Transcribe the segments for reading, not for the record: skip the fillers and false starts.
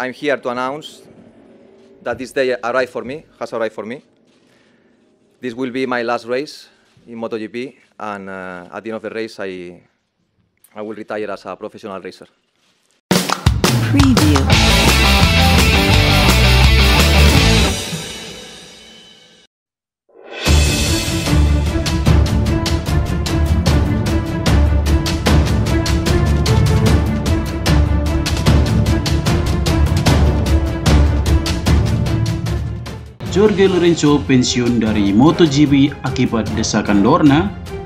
I'm here to announce that this day has arrived for me. This will be my last race in MotoGP, and at the end of the race, I will retire as a professional racer. Preview. Jorge Lorenzo pensiun dari MotoGP akibat desakan Dorna.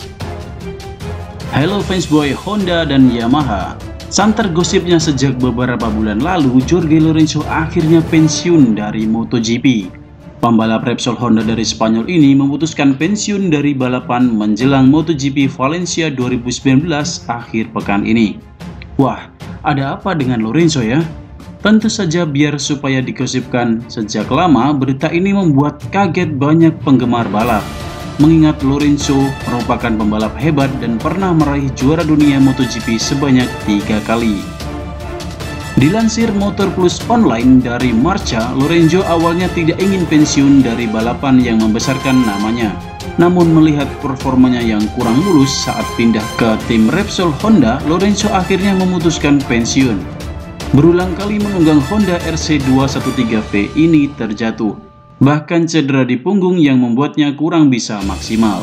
Halo fansboy Honda dan Yamaha. Santer gosipnya sejak beberapa bulan lalu, Jorge Lorenzo akhirnya pensiun dari MotoGP. Pembalap Repsol Honda dari Spanyol ini memutuskan pensiun dari balapan menjelang MotoGP Valencia 2019 akhir pekan ini. Wah, ada apa dengan Lorenzo ya? Tentu saja biar supaya digosipkan. Sejak lama berita ini membuat kaget banyak penggemar balap, mengingat Lorenzo merupakan pembalap hebat dan pernah meraih juara dunia MotoGP sebanyak 3 kali. Dilansir Motor Plus Online dari Marca, Lorenzo awalnya tidak ingin pensiun dari balapan yang membesarkan namanya. Namun melihat performanya yang kurang mulus saat pindah ke tim Repsol Honda, Lorenzo akhirnya memutuskan pensiun. Berulang kali menunggang Honda RC213V ini terjatuh, bahkan cedera di punggung yang membuatnya kurang bisa maksimal.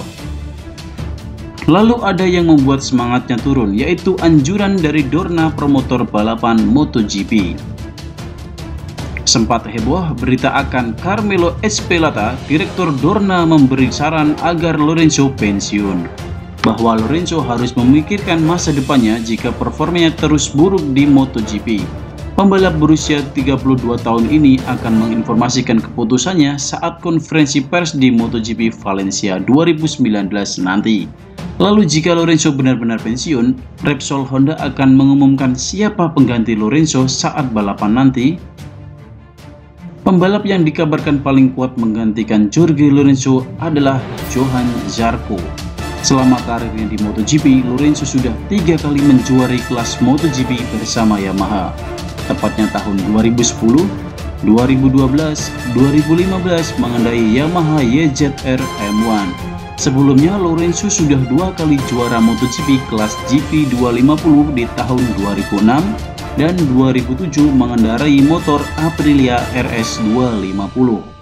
Lalu ada yang membuat semangatnya turun, yaitu anjuran dari Dorna promotor balapan MotoGP. Sempat heboh berita akan Carmelo Ezpeleta, direktur Dorna, memberi saran agar Lorenzo pensiun, bahwa Lorenzo harus memikirkan masa depannya jika performanya terus buruk di MotoGP. Pembalap berusia 32 tahun ini akan menginformasikan keputusannya saat konferensi pers di MotoGP Valencia 2019 nanti. Lalu jika Lorenzo benar-benar pensiun, Repsol Honda akan mengumumkan siapa pengganti Lorenzo saat balapan nanti. Pembalap yang dikabarkan paling kuat menggantikan Jorge Lorenzo adalah Johan Zarco. Selama karirnya di MotoGP, Lorenzo sudah 3 kali menjuarai kelas MotoGP bersama Yamaha, tepatnya tahun 2010, 2012, 2015 mengendarai Yamaha YZR M1. Sebelumnya Lorenzo sudah 2 kali juara MotoGP kelas GP250 di tahun 2006 dan 2007 mengendarai motor Aprilia RS250.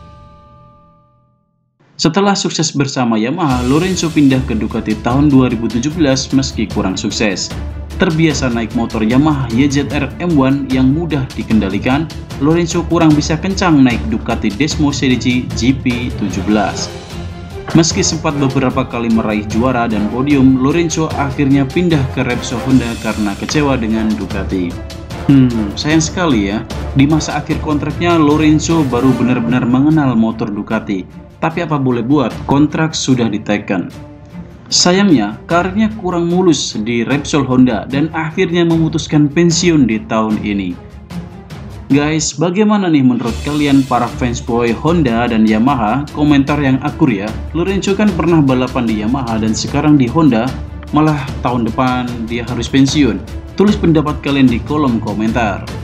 Setelah sukses bersama Yamaha, Lorenzo pindah ke Ducati tahun 2017 meski kurang sukses. Terbiasa naik motor Yamaha YZR M1 yang mudah dikendalikan, Lorenzo kurang bisa kencang naik Ducati Desmo CDG GP17. Meski sempat beberapa kali meraih juara dan podium, Lorenzo akhirnya pindah ke Repsol Honda karena kecewa dengan Ducati. Sayang sekali ya, di masa akhir kontraknya Lorenzo baru benar-benar mengenal motor Ducati. Tapi apa boleh buat, kontrak sudah diteken. Sayangnya, karirnya kurang mulus di Repsol Honda dan akhirnya memutuskan pensiun di tahun ini. Guys, bagaimana nih menurut kalian para fansboy Honda dan Yamaha? Komentar yang akur ya. Lorenzo kan pernah balapan di Yamaha dan sekarang di Honda, malah tahun depan dia harus pensiun. Tulis pendapat kalian di kolom komentar.